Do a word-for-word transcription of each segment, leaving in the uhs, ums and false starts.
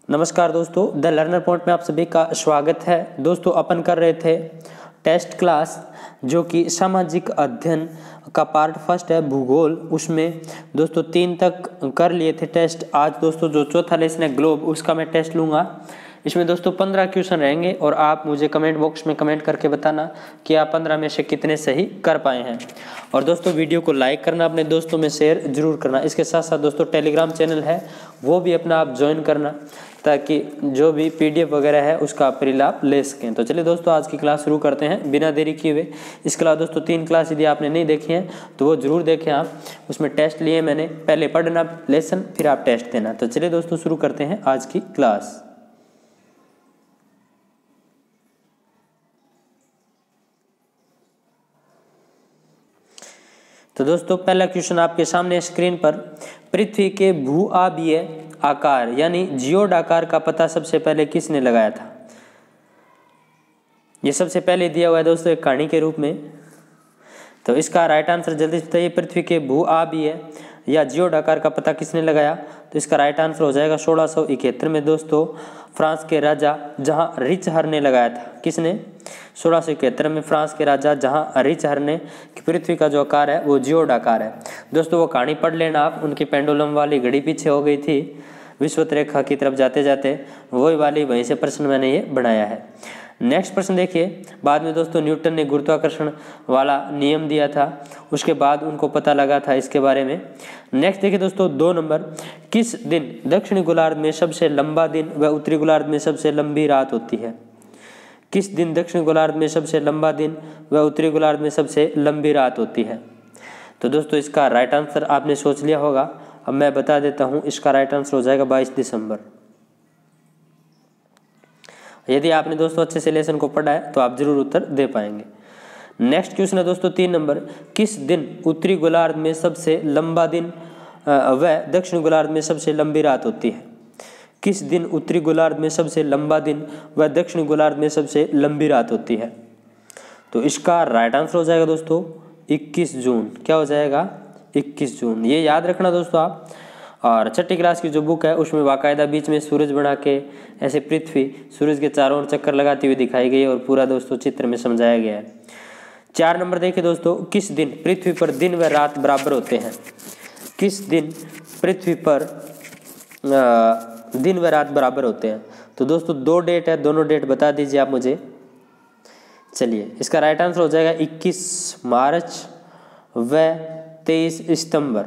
नमस्कार दोस्तों, the learner point में आप सभी का स्वागत है। दोस्तों अपन कर रहे थे टेस्ट क्लास जो कि सामाजिक अध्ययन का पार्ट फर्स्ट है भूगोल। उसमें दोस्तों तीन तक कर लिए थे टेस्ट। आज दोस्तों जो चौथा लेसन है ग्लोब, उसका मैं टेस्ट लूँगा। इसमें दोस्तों पंद्रह क्वेश्चन रहेंगे और आप मुझे कमेंट बॉक्स में कमेंट करके बताना कि आप पंद्रह में से कितने सही कर पाए हैं। और दोस्तों वीडियो को लाइक करना, अपने दोस्तों में शेयर जरूर करना। इसके साथ साथ दोस्तों टेलीग्राम चैनल है वो भी अपना आप ज्वाइन करना, ताकि जो भी पीडीएफ वगैरह है उसका आप फ्री लाभ ले सकें। तो चलिए दोस्तों आज की क्लास शुरू करते हैं बिना देरी किए हुए। इसके अलावा दोस्तों तीन क्लास यदि आपने नहीं देखी हैं तो वो जरूर देखें। आप उसमें टेस्ट लिए मैंने, पहले पढ़ना लेसन फिर आप टेस्ट देना। तो चलिए दोस्तों शुरू करते हैं आज की क्लास। तो दोस्तों पहला क्वेश्चन आपके सामने स्क्रीन पर, पृथ्वी के भू-आबीय आकार यानी जियोड आकार का पता सबसे पहले किसने लगाया था? ये सबसे पहले दिया हुआ है दोस्तों एक कहानी के रूप में। तो इसका राइट आंसर जल्दी से बताइए, पृथ्वी के भू-आबीय या जियोड आकार का पता किसने लगाया? तो इसका राइट आंसर हो जाएगा सोलह सौ इकहत्तर में दोस्तों फ्रांस के राजा जहाँ रिचहर ने लगाया था। किसने? सोलह सौ इकहत्तर में फ्रांस के राजा जहाँ रिचहर ने कि पृथ्वी का जो आकार है वो जियोड आकार है। दोस्तों वो कहानी पढ़ लेना आप, उनकी पेंडुलम वाली घड़ी पीछे हो गई थी विषुवत रेखा की तरफ जाते जाते, वही वाली वहीं से प्रश्न मैंने ये बनाया है। नेक्स्ट प्रश्न देखिए, बाद में दोस्तों न्यूटन ने गुरुत्वाकर्षण वाला नियम दिया था, उसके बाद उनको पता लगा था इसके बारे में। नेक्स्ट देखिए दोस्तों दो नंबर, किस दिन दक्षिणी गोलार्ध में सबसे लंबा दिन व उत्तरी गोलार्ध में सबसे लंबी रात होती है? किस दिन दक्षिणी गोलार्ध में सबसे लंबा दिन व उत्तरी गोलार्ध में सबसे लंबी रात होती है? तो दोस्तों इसका राइट आंसर आपने सोच लिया होगा, अब मैं बता देता हूँ। इसका राइट आंसर हो जाएगा बाईस दिसंबर। यदि आपने दोस्तों अच्छे से लेसन को पढ़ा है तो आप जरूर उत्तर दे पाएंगे। नेक्स्ट क्वेश्चन है दोस्तों तीन नंबर, किस दिन उत्तरी गोलार्ध में सबसे लंबा दिन व दक्षिण गोलार्ध में सबसे लंबी रात होती है? किस दिन उत्तरी गोलार्ध में सबसे लंबा दिन व दक्षिण गोलार्ध में सबसे लंबी रात होती है? तो इसका राइट आंसर हो जाएगा दोस्तों इक्कीस जून। क्या हो जाएगा? इक्कीस जून। ये याद रखना दोस्तों आप। और छठी क्लास की जो बुक है उसमें बाकायदा बीच में सूरज बना के ऐसे पृथ्वी सूरज के चारों ओर चक्कर लगाती हुई दिखाई गई और पूरा दोस्तों चित्र में समझाया गया है। चार नंबर देखिए दोस्तों, किस दिन पृथ्वी पर दिन व रात बराबर होते हैं? किस दिन पृथ्वी पर आ, दिन व रात बराबर होते हैं? तो दोस्तों दो डेट है, दोनों डेट बता दीजिए आप मुझे। चलिए इसका राइट आंसर हो जाएगा इक्कीस मार्च व तेईस सितंबर,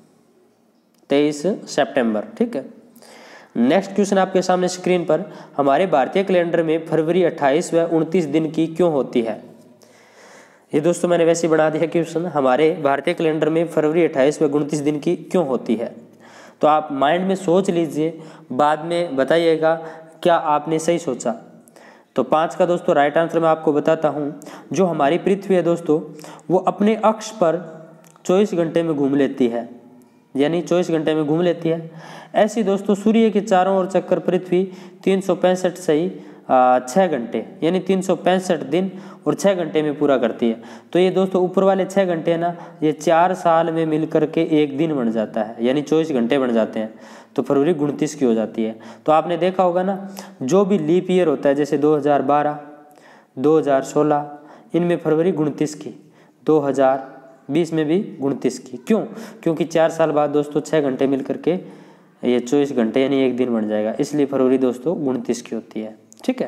तेईस सितंबर। ठीक है। नेक्स्ट क्वेश्चन आपके सामने स्क्रीन पर, हमारे भारतीय कैलेंडर में फरवरी अट्ठाईस व उनतीस दिन की क्यों होती है? ये दोस्तों मैंने वैसे बना दिया क्वेश्चन, हमारे भारतीय कैलेंडर में फरवरी अट्ठाईस व उनतीस दिन की क्यों होती है? तो आप माइंड में सोच लीजिए, बाद में बताइएगा क्या आपने सही सोचा। तो पाँच का दोस्तों राइट आंसर मैं आपको बताता हूँ। जो हमारी पृथ्वी है दोस्तों वो अपने अक्ष पर चौबीस घंटे में घूम लेती है, यानी चौबीस घंटे में घूम लेती है। ऐसी दोस्तों सूर्य के चारों ओर चक्कर पृथ्वी तीन सौ पैंसठ सही छः घंटे यानी तीन सौ पैंसठ दिन और छः घंटे में पूरा करती है। तो ये दोस्तों ऊपर वाले छः घंटे ना, ये चार साल में मिल करके एक दिन बन जाता है, यानी चौबीस घंटे बन जाते हैं। तो फरवरी उनतीस की हो जाती है। तो आपने देखा होगा ना, जो भी लीप ईयर होता है जैसे दो हज़ार बारह, दो हज़ार सोलह, इनमें फरवरी उनतीस की, दो हज़ार बीस में भी उनतीस की। क्यों? क्योंकि चार साल बाद दोस्तों छः घंटे मिल करके ये चौबीस घंटे यानी एक दिन बन जाएगा, इसलिए फरवरी दोस्तों उनतीस की होती है। ठीक है।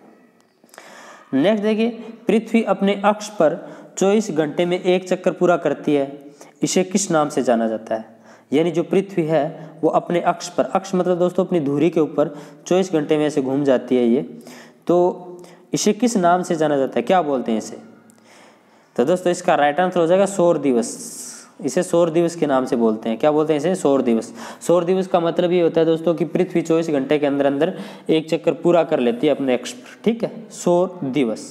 नेक्स्ट देखिए, पृथ्वी अपने अक्ष पर चौबीस घंटे में एक चक्कर पूरा करती है, इसे किस नाम से जाना जाता है? यानी जो पृथ्वी है वो अपने अक्ष पर, अक्ष मतलब दोस्तों अपनी धुरी के ऊपर चौबीस घंटे में ऐसे घूम जाती है ये, तो इसे किस नाम से जाना जाता है? क्या बोलते हैं इसे? तो दोस्तों इसका राइट आंसर हो जाएगा सौर दिवस। इसे सौर दिवस के नाम से बोलते हैं। क्या बोलते हैं इसे? सौर दिवस। सौर दिवस का मतलब ये होता है दोस्तों कि पृथ्वी चौबीस घंटे के अंदर अंदर एक चक्कर पूरा कर लेती है अपने अक्ष पर। ठीक है, सौर दिवस।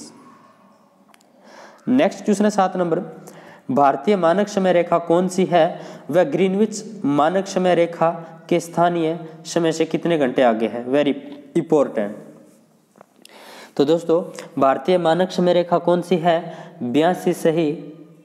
नेक्स्ट क्वेश्चन है सात नंबर, भारतीय मानक समय रेखा कौन सी है वह ग्रीनविच मानक समय रेखा के स्थानीय समय से कितने घंटे आगे है? Very important. तो दोस्तों भारतीय मानक समय रेखा कौन सी है? बयासी सही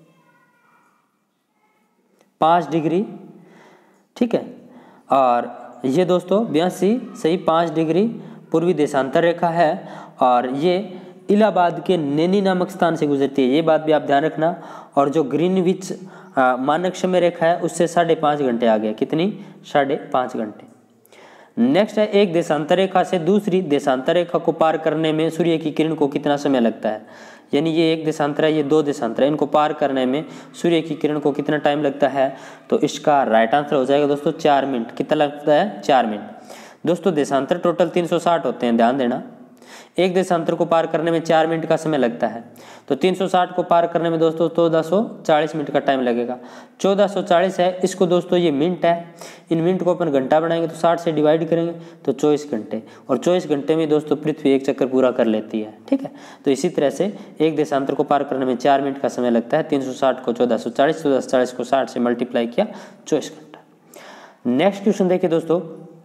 पाँच डिग्री। ठीक है। और ये दोस्तों बयासी सही पाँच डिग्री पूर्वी देशांतर रेखा है और ये इलाहाबाद के नैनी नामक स्थान से गुजरती है, ये बात भी आप ध्यान रखना। और जो ग्रीनविच मानक समय रेखा है उससे साढ़े पाँच घंटे आगे, कितनी, साढ़े पाँच घंटे। नेक्स्ट है, एक देशांतर रेखा से दूसरी देशांतर रेखा को पार करने में सूर्य की किरण को कितना समय लगता है। यानी ये एक देशांतर है, ये दो देशांतर है, इनको पार करने में सूर्य की किरण को कितना टाइम लगता है। तो इसका राइट आंसर हो जाएगा दोस्तों चार मिनट। कितना लगता है, चार मिनट। दोस्तों देशांतर टोटल तीन सौ साठ होते हैं, ध्यान देना। एक देशांतर को पार करने में चार मिनट का समय लगता है, तो तीन सौ साठ को पार करने में दोस्तों चौदह सौ चालीस मिनट का टाइम लगेगा। चौदह सौ चालीस है, इसको दोस्तों ये मिनट है, इन मिनट को अपन घंटा बनाएंगे तो साठ से डिवाइड करेंगे तो चौबीस घंटे, और चौबीस घंटे में दोस्तों पृथ्वी एक चक्कर पूरा कर लेती है। ठीक है, तो इसी तरह से एक देशांतर को पार करने में चार मिनट का समय लगता है। तीन सौ साठ को चौदह सौ चालीस, चौदह सौ चालीस को साठ से मल्टीप्लाई किया, चौबीस घंटा। नेक्स्ट क्वेश्चन देखिए दोस्तों,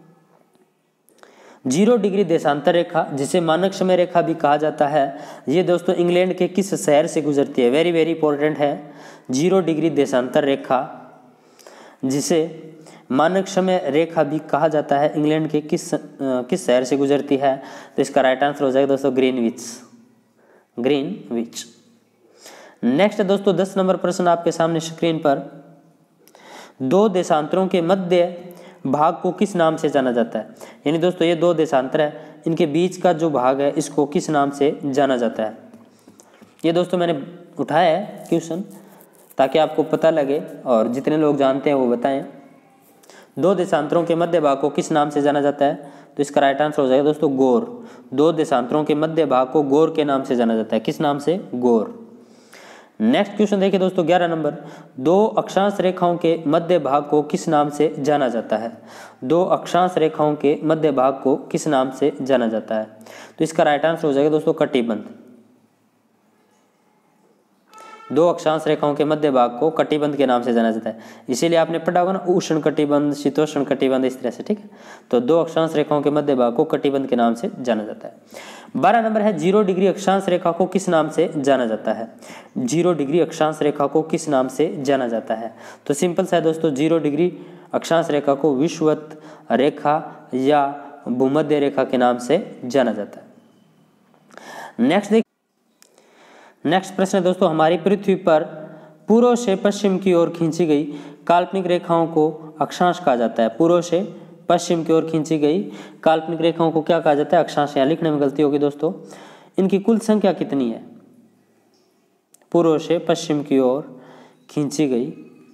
जीरो डिग्री देशांतर रेखा जिसे मानक समय रेखा भी कहा जाता है, ये दोस्तों इंग्लैंड के किस शहर से गुजरती है। वेरी वेरी इंपॉर्टेंट है, जीरो डिग्री देशांतर रेखा जिसे मानक समय रेखा भी कहा जाता है, इंग्लैंड के किस किस शहर से गुजरती है। तो इसका राइट आंसर हो जाएगा दोस्तों ग्रीनविच, ग्रीनविच। नेक्स्ट है दोस्तों दस नंबर प्रश्न आपके सामने स्क्रीन पर, दो देशांतरों के मध्य भाग को किस नाम से जाना जाता है। यानी दोस्तों ये दो देशांतर है, इनके बीच का जो भाग है इसको किस नाम से जाना जाता है। ये दोस्तों मैंने उठाया है क्वेश्चन ताकि आपको पता लगे और जितने लोग जानते हैं वो बताएं। दो देशांतरों के मध्य भाग को किस नाम से जाना जाता है। तो इसका राइट आंसर हो जाएगा दोस्तों गोर। दो देशांतरों के मध्य भाग को गोर के नाम से जाना जाता है। किस नाम से, गोर। नेक्स्ट क्वेश्चन देखिए दोस्तों ग्यारह नंबर, दो अक्षांश रेखाओं के मध्य भाग को किस नाम से जाना जाता है। दो अक्षांश रेखाओं के मध्य भाग को किस नाम से जाना जाता है। तो इसका राइट आंसर हो जाएगा दोस्तों कटिबंध। दो अक्षांश रेखाओं के मध्य भाग को कटिबंध के नाम से जाना जाता है, इसीलिए आपने पढ़ा होगा ना उष्ण कटिबंध, शीतोष्ण कटिबंध, इस तरह से। ठीक है, तो दो अक्षांश रेखाओं के मध्य भाग को कटिबंध के नाम से जाना जाता है। बारह नंबर है, जीरो डिग्री अक्षांश रेखा को किस नाम से जाना जाता है। जीरो डिग्री अक्षांश रेखा को किस नाम से जाना जाता है। तो सिंपल सा है दोस्तों, जीरो डिग्री अक्षांश रेखा को विषुवत रेखा या भूमध्य रेखा के नाम से जाना जाता है। नेक्स्ट देख नेक्स्ट प्रश्न है दोस्तों, हमारी पृथ्वी पर पूर्व से पश्चिम की ओर खींची गई काल्पनिक रेखाओं को अक्षांश कहा जाता है। पूर्व से पश्चिम की ओर खींची गई काल्पनिक रेखाओं को क्या कहा जाता है, अक्षांश। यहाँ लिखने में गलती होगी दोस्तों। इनकी कुल संख्या कितनी है। पूर्व से पश्चिम की ओर खींची गई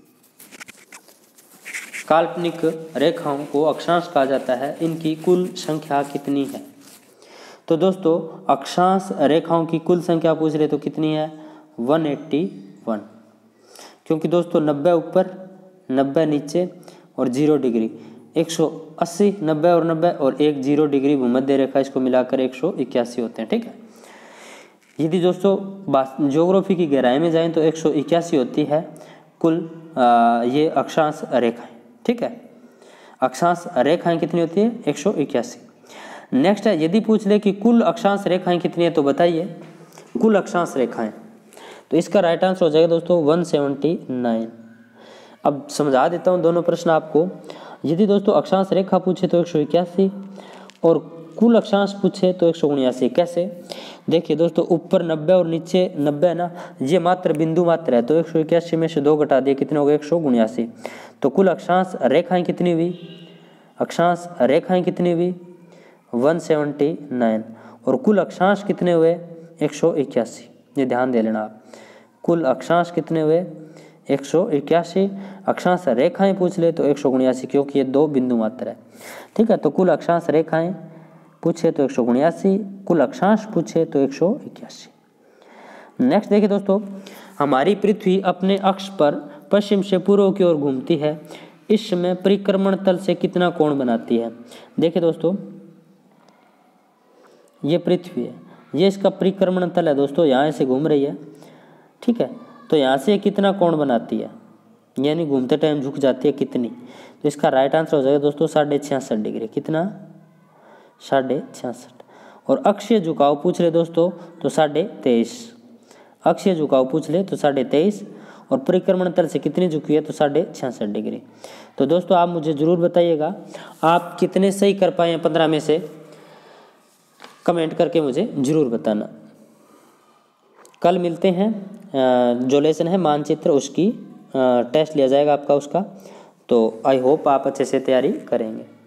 काल्पनिक रेखाओं को अक्षांश कहा जाता है, इनकी कुल संख्या कितनी है। तो दोस्तों अक्षांश रेखाओं की कुल संख्या पूछ रहे तो कितनी है, एक सौ इक्यासी। क्योंकि दोस्तों नब्बे ऊपर, नब्बे नीचे और जीरो डिग्री, एक सौ अस्सी, नब्बे और नब्बे और एक जीरो डिग्री भूमध्य रेखा, इसको मिलाकर एक सौ इक्यासी होते हैं। ठीक है, यदि दोस्तों ज्योग्राफी की गहराई में जाएं तो एक सौ इक्यासी होती है कुल आ, ये अक्षांश रेखाएं। ठीक है, अक्षांश रेखाएं कितनी होती है, एक सौ इक्यासी। नेक्स्ट है, यदि पूछ ले कि कुल अक्षांश रेखाएं कितनी है तो बताइए कुल अक्षांश रेखाएं। तो इसका राइट आंसर हो जाएगा दोस्तों एक सौ उन्यासी। अब समझा देता हूं दोनों प्रश्न आपको। यदि दोस्तों अक्षांश रेखा पूछे तो एक सौ इक्यासी और कुल अक्षांश पूछे तो एक सौ उन्यासी। कैसे, देखिए दोस्तों ऊपर नब्बे और नीचे नब्बे है ना, ये मात्र बिंदु मात्र है, तो एक सौ इक्यासी में से दो घटा दिए कितने हो गए, एक सौ उन्यासी। तो कुल अक्षांश रेखाएं कितनी हुई, अक्षांश रेखाएं कितनी हुई एक सौ उन्यासी और कुल अक्षांश कितने हुए, एक सौ इक्यासी। ये ध्यान दे लेना आप, कुल अक्षांश कितने हुए, एक सौ इक्यासी। अक्षांश रेखाएं पूछ ले तो एक सौ उन्यासी, क्योंकि ये दो बिंदु मात्र है। ठीक है, तो कुल अक्षांश रेखाएं पूछे तो एक सौ उन्यासी, कुल अक्षांश पूछे तो एक सौ इक्यासी। नेक्स्ट देखिए दोस्तों, हमारी पृथ्वी अपने अक्ष पर पश्चिम से पूर्व की ओर घूमती है, इस समय परिक्रमण तल से कितना कोण बनाती है। देखिए दोस्तों ये पृथ्वी है, ये इसका परिक्रमण तल है दोस्तों, यहाँ से घूम रही है। ठीक है, तो यहाँ से कितना कोण बनाती है, यानी घूमते टाइम झुक जाती है कितनी। तो इसका राइट आंसर हो जाएगा दोस्तों साढ़े छियासठ डिग्री। कितना, साढ़े छियासठ। और अक्षीय झुकाव पूछ ले दोस्तों तो साढ़े तेईस। अक्षीय झुकाव पूछ ले तो साढ़े तेईस और परिक्रमण तल से कितनी झुकी है, तो साढ़े छियासठ डिग्री। तो दोस्तों आप मुझे ज़रूर बताइएगा आप कितने सही कर पाए हैं पंद्रह में से, कमेंट करके मुझे ज़रूर बताना। कल मिलते हैं, जो लेसन है मानचित्र उसकी टेस्ट लिया जाएगा आपका उसका। तो आई होप आप अच्छे से तैयारी करेंगे।